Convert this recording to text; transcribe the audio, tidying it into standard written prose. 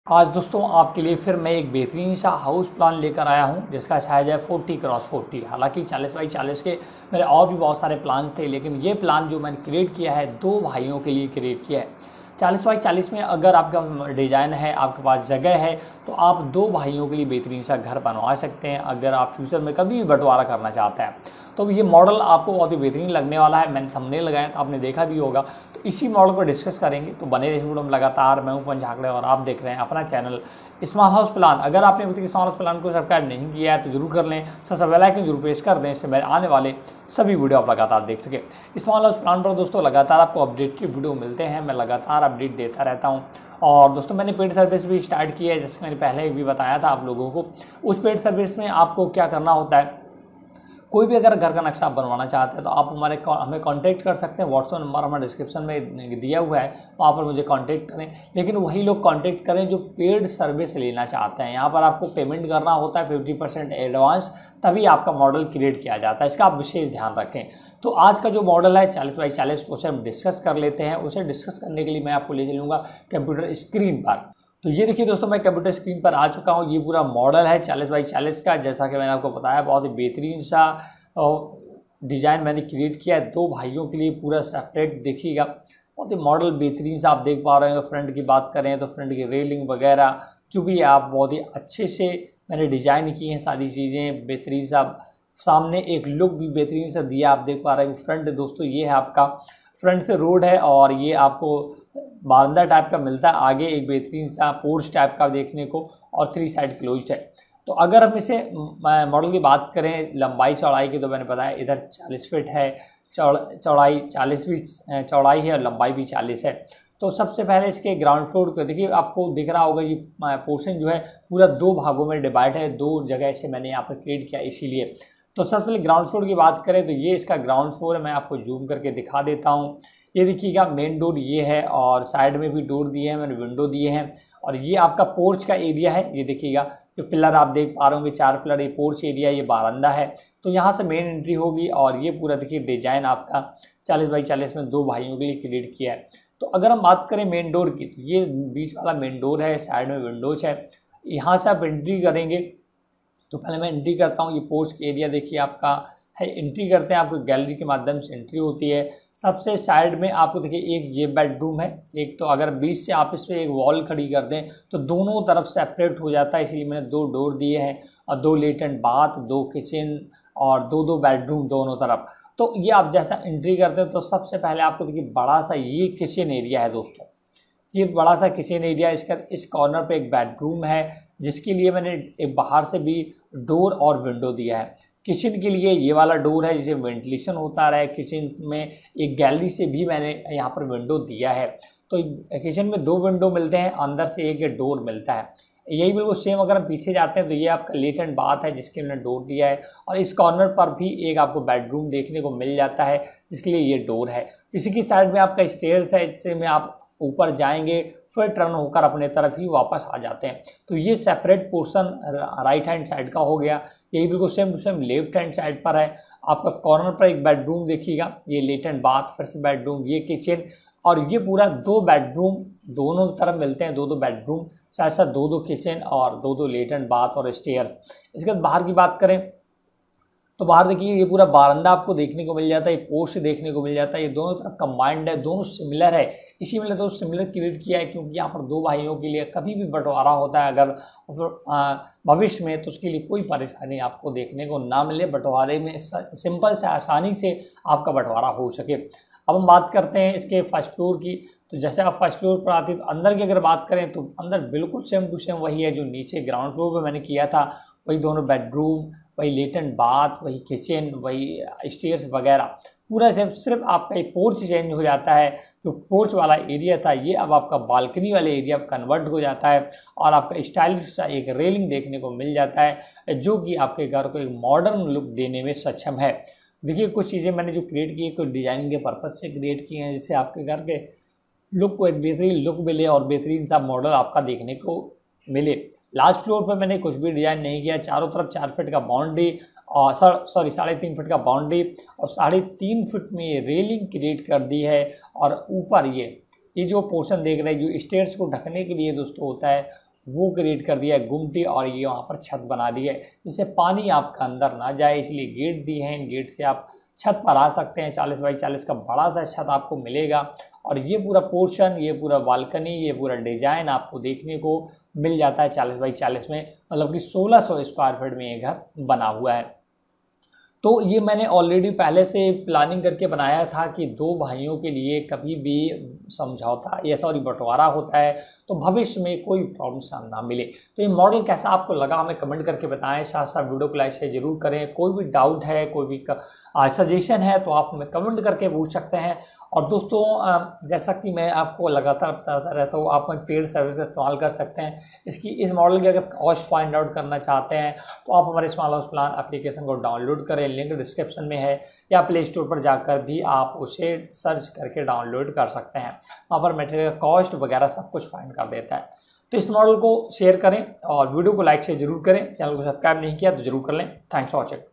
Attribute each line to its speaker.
Speaker 1: आज दोस्तों आपके लिए फिर मैं एक बेहतरीन सा हाउस प्लान लेकर आया हूं जिसका साइज़ है 40x40। हालांकि 40x40 के मेरे और भी बहुत सारे प्लान थे, लेकिन ये प्लान जो मैंने क्रिएट किया है दो भाइयों के लिए क्रिएट किया है। 40x40 में अगर आपका डिज़ाइन है, आपके पास जगह है, तो आप दो भाइयों के लिए बेहतरीन सा घर बनवा सकते हैं। अगर आप फ्यूचर में कभी भी बंटवारा करना चाहते हैं तो ये मॉडल आपको बहुत ही बेहतरीन लगने वाला है। मैंने थंबनेल लगाया तो आपने देखा भी होगा, तो इसी मॉडल को डिस्कस करेंगे। तो बने रहिए वीडियो में लगातार। मैं हूं पंच झाकड़े और आप देख रहे हैं अपना चैनल स्मॉल हाउस प्लान। अगर आपने अभी तक स्मॉल हाउस प्लान को सब्सक्राइब नहीं किया है तो जरूर कर लें, साथ बेल आइकन जरूर प्रेस कर दें, इससे मेरे आने वाले सभी वीडियो आप लगातार देख सके। स्मॉल हाउस प्लान पर दोस्तों लगातार आपको अपडेट की वीडियो मिलते हैं, मैं लगातार अपडेट देता रहता हूँ। और दोस्तों मैंने पेड सर्विस भी स्टार्ट की है, जैसे मैंने पहले भी बताया था आप लोगों को। उस पेड सर्विस में आपको क्या करना होता है, कोई भी अगर घर का नक्शा आप बनवाना चाहते हैं तो आप हमें कांटेक्ट कर सकते हैं। व्हाट्सएप नंबर हमारे डिस्क्रिप्शन में दिया हुआ है, वहाँ पर मुझे कांटेक्ट करें। लेकिन वही लोग कांटेक्ट करें जो पेड सर्विस लेना चाहते हैं। यहाँ पर आपको पेमेंट करना होता है 50% एडवांस, तभी आपका मॉडल क्रिएट किया जाता है। इसका आप विशेष ध्यान रखें। तो आज का जो मॉडल है 40x40 उसे हम डिस्कस कर लेते हैं। उसे डिस्कस करने के लिए मैं आपको ले चलूँगा कंप्यूटर स्क्रीन पर। तो ये देखिए दोस्तों, मैं कंप्यूटर स्क्रीन पर आ चुका हूँ। ये पूरा मॉडल है 40x40 का। जैसा कि मैंने आपको बताया, बहुत ही बेहतरीन सा डिज़ाइन मैंने क्रिएट किया है दो भाइयों के लिए, पूरा सेपरेट। देखिएगा बहुत ही मॉडल बेहतरीन सा आप देख पा रहे हैं। फ्रंट की बात करें तो फ्रंट की रेलिंग वगैरह जो भी आप बहुत ही अच्छे से मैंने डिज़ाइन की हैं, सारी चीज़ें बेहतरीन सा। सामने एक लुक भी बेहतरीन सा दिया, आप देख पा रहे हैं। फ्रंट दोस्तों ये है आपका, फ्रंट से रोड है और ये आपको बारंदा टाइप का मिलता है। आगे एक बेहतरीन सा पोर्च टाइप का देखने को, और 3 साइड क्लोज्ड है। तो अगर हम इसे मॉडल की बात करें लंबाई चौड़ाई की, तो मैंने बताया इधर 40 फीट है, चौड़ाई 40 भी चौड़ाई है और लंबाई भी 40 है। तो सबसे पहले इसके ग्राउंड फ्लोर को देखिए, आपको दिख रहा होगा ये पोर्शन जो है पूरा दो भागों में डिवाइड है। दो जगह से मैंने यहाँ पर क्रिएट किया इसीलिए। तो सबसे पहले ग्राउंड फ्लोर की बात करें तो ये इसका ग्राउंड फ्लोर है। मैं आपको जूम करके दिखा देता हूँ। ये देखिएगा मेन डोर ये है, और साइड में भी डोर दिए हैं, मैंने विंडो दिए हैं। और ये आपका पोर्च का एरिया है। ये देखिएगा जो पिलर आप देख पा रहे होंगे, 4 पिलर, ये पोर्च एरिया, ये बारंदा है। तो यहाँ से मेन एंट्री होगी। और ये पूरा देखिए डिजाइन आपका 40x40 में दो भाइयों के लिए क्रिएट किया है। तो अगर हम बात करें मेन डोर की, तो ये बीच वाला मेन डोर है, साइड में विंडोज है। यहाँ से आप एंट्री करेंगे तो पहले मैं एंट्री करता हूँ। ये पोर्च एरिया देखिए आपका है। एंट्री करते हैं, आपको गैलरी के माध्यम से एंट्री होती है। सबसे साइड में आपको देखिए एक ये बेडरूम है। एक तो अगर बीच से आप इस पर एक वॉल खड़ी कर दें तो दोनों तरफ सेपरेट हो जाता है, इसलिए मैंने 2 डोर दिए हैं। और 2 लेटेंट बाथ, 2 किचन और 2 बेडरूम दोनों तरफ। तो ये आप जैसा एंट्री करते हैं तो सबसे पहले आपको देखिए बड़ा सा ये किचन एरिया है दोस्तों। ये बड़ा सा किचन एरिया, इसका इस कॉर्नर पे एक बेडरूम है, जिसके लिए मैंने एक बाहर से भी डोर और विंडो दिया है। किचन के लिए ये वाला डोर है जिसे वेंटिलेशन होता रहा है किचन में। एक गैलरी से भी मैंने यहाँ पर विंडो दिया है। तो किचन में 2 विंडो मिलते हैं, अंदर से एक डोर मिलता है। यही बिल्कुल सेम अगर हम पीछे जाते हैं तो ये आपका लेटेंट बाथ है जिसके मैंने डोर दिया है। और इस कॉर्नर पर भी एक आपको बेडरूम देखने को मिल जाता है जिसके लिए ये डोर है। इसी की साइड में आपका स्टेयर्स है, इससे में आप ऊपर जाएंगे फिर टर्न होकर अपने तरफ ही वापस आ जाते हैं। तो ये separate portion right hand side का हो गया। यही बिल्कुल same to same left hand side पर है। आपका कॉर्नर पर एक बेडरूम देखिएगा, ये लेटेंट बाथ, फिर से बेडरूम, ये किचन। और ये पूरा 2 बेडरूम दोनों तरफ मिलते हैं, 2 बेडरूम, साथ साथ 2 किचन और 2 लेटेंट बाथ और स्टेयर्स। इसके बाद बाहर की बात करें तो बाहर देखिए ये पूरा बारंदा आपको देखने को मिल जाता है, ये पोर्च देखने को मिल जाता है। ये दोनों तरफ कंबाइंड है, दोनों सिमिलर है। इसी में तो सिमिलर क्रिएट किया है क्योंकि यहाँ पर 2 भाइयों के लिए कभी भी बंटवारा होता है अगर भविष्य में, तो उसके लिए कोई परेशानी आपको देखने को ना मिले। बंटवारे में सिंपल से आसानी से आपका बंटवारा हो सके। अब हम बात करते हैं इसके फर्स्ट फ्लोर की। तो जैसे आप फर्स्ट फ्लोर पर आते हैं तो अंदर की अगर बात करें तो अंदर बिल्कुल सेम टू सेम वही है जो नीचे ग्राउंड फ्लोर पर मैंने किया था। वही दोनों बेडरूम, वही लेटेंट बाथ, वही किचन, वही स्टेयर्स वगैरह पूरा सेम। सिर्फ आपका एक पोर्च चेंज हो जाता है। जो पोर्च वाला एरिया था ये अब आपका बालकनी वाले एरिया कन्वर्ट हो जाता है। और आपका स्टाइलिश सा एक रेलिंग देखने को मिल जाता है जो कि आपके घर को एक मॉडर्न लुक देने में सक्षम है। देखिए कुछ चीज़ें मैंने जो क्रिएट की है कुछ डिज़ाइन के पर्पज़ से क्रिएट की हैं, जिससे आपके घर के लुक को एक बेहतरीन लुक मिले और बेहतरीन सा मॉडल आपका देखने को मिले। लास्ट फ्लोर पर मैंने कुछ भी डिज़ाइन नहीं किया। चारों तरफ 4 फीट का बाउंड्री और 3.5 फीट का बाउंड्री और 3.5 फीट में ये रेलिंग क्रिएट कर दी है। और ऊपर ये जो पोर्शन देख रहे हैं जो स्टेयर्स को ढकने के लिए दोस्तों होता है, वो क्रिएट कर दिया है गुमटी, और ये वहाँ पर छत बना दी है जिससे पानी आपका अंदर ना जाए, इसलिए गेट दिए हैं। इन गेट से आप छत पर आ सकते हैं। 40 बाई 40 का बड़ा सा छत आपको मिलेगा, और ये पूरा पोर्शन, ये पूरा बालकनी, ये पूरा डिजाइन आपको देखने को मिल जाता है 40 बाई 40 में, मतलब कि 1600 स्क्वायर फीट में ये घर बना हुआ है। तो ये मैंने ऑलरेडी पहले से प्लानिंग करके बनाया था कि दो भाइयों के लिए कभी भी समझौता या सॉरी बंटवारा होता है तो भविष्य में कोई प्रॉब्लम ना मिले। तो ये मॉडल कैसा आपको लगा हमें कमेंट करके बताएं, साथ साथ वीडियो को लाइक शेयर जरूर करें। कोई भी डाउट है, कोई भी सजेशन है तो आप हमें कमेंट करके पूछ सकते हैं। और दोस्तों जैसा कि मैं आपको लगातार बताता रहता हूँ, आप पेड सर्विस का इस्तेमाल कर सकते हैं। इस मॉडल की अगर कॉस्ट फाइंड आउट करना चाहते हैं तो आप हमारे स्मॉल हाउस प्लान एप्लीकेशन को डाउनलोड करें, लिंक डिस्क्रिप्शन में है, या प्ले स्टोर पर जाकर भी आप उसे सर्च करके डाउनलोड कर सकते हैं। वहाँ पर मटेरियल कॉस्ट वगैरह सब कुछ फाइंड कर देता है। तो इस मॉडल को शेयर करें और वीडियो को लाइक से जरूर करें। चैनल को सब्सक्राइब नहीं किया तो जरूर कर लें। Thanks for watching.